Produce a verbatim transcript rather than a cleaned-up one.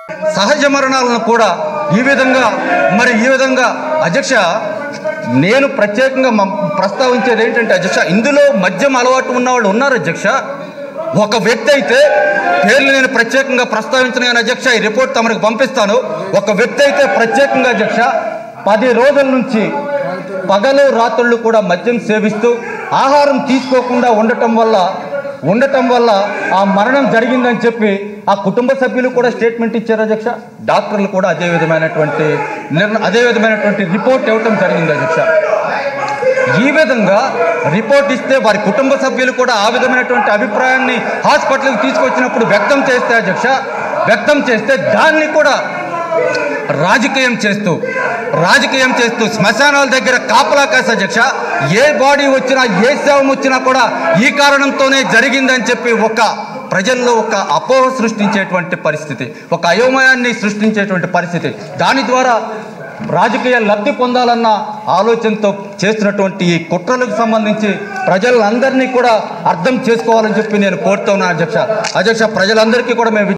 సహజ మరణాలను కూడా ఈ విధంగా మరి ఈ విధంగా అధ్యక్ష నేను ప్రత్యేకంగా ప్రస్తావించేది ఏంటంటే అధ్యక్ష ఇందులో మద్యం అలవాటు ఉన్నవాళ్ళు ఉన్నారు అధ్యక్ష. ఒక వ్యక్తి అయితే పేర్లు నేను ప్రత్యేకంగా ప్రస్తావించిన అధ్యక్ష ఈ రిపోర్ట్ తమకు పంపిస్తాను. ఒక వ్యక్తి అయితే ప్రత్యేకంగా అధ్యక్ష పది రోజుల నుంచి పగలు రాత్రుళ్ళు కూడా మద్యం సేవిస్తూ ఆహారం తీసుకోకుండా ఉండటం వల్ల ఉండటం వల్ల ఆ మరణం జరిగిందని చెప్పి ఆ కుటుంబ సభ్యులు కూడా స్టేట్మెంట్ ఇచ్చారు అధ్యక్ష. డాక్టర్లు కూడా అదే విధమైనటువంటి నిర్ణ అదే విధమైనటువంటి రిపోర్ట్ ఇవ్వటం జరిగింది అధ్యక్ష. ఈ విధంగా రిపోర్ట్ ఇస్తే వారి కుటుంబ సభ్యులు కూడా ఆ విధమైనటువంటి అభిప్రాయాన్ని హాస్పిటల్కి తీసుకొచ్చినప్పుడు వ్యక్తం చేస్తే అధ్యక్ష వ్యక్తం చేస్తే దాన్ని కూడా రాజకీయం చేస్తూ రాజకీయం చేస్తూ శ్మశానాల దగ్గర కాపలా కాసే అధ్యక్ష ఏ బాడీ వచ్చినా ఏ శవం వచ్చినా కూడా ఈ కారణంతోనే జరిగిందని చెప్పి ఒక ప్రజల్లో ఒక అపోహ సృష్టించేటువంటి పరిస్థితి, ఒక అయోమయాన్ని సృష్టించేటువంటి పరిస్థితి, దాని ద్వారా రాజకీయ లబ్ధి పొందాలన్న ఆలోచనతో చేస్తున్నటువంటి ఈ కుట్రలకు సంబంధించి ప్రజలందరినీ కూడా అర్థం చేసుకోవాలని చెప్పి నేను కోరుతున్నాను అధ్యక్ష. అధ్యక్ష ప్రజలందరికీ కూడా మేము